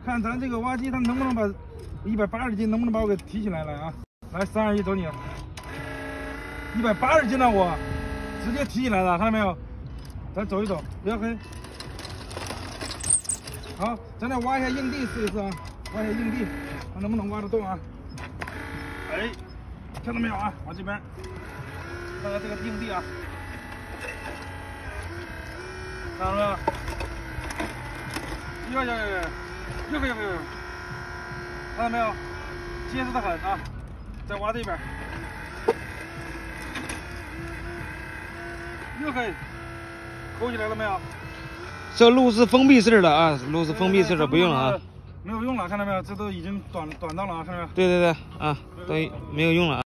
看咱这个挖机，它能不能把180斤能不能把我给提起来了啊？来，3、2、1，走你！180斤呢，我直接提起来了，看到没有？咱走一走，不要黑。好，咱再挖一下硬地试一试啊，挖一下硬地，看能不能挖得动啊？哎，看到没有啊？往这边，看看这个硬地啊，看到没有？哟，看到没有？结实的很啊！再挖这边，又可以勾起来了没有？ 这路是封闭式的啊，路是封闭式的，不用了啊。 没有用了，看到没有？这都已经短到了啊，看到没有？ 对啊，都没有用了啊。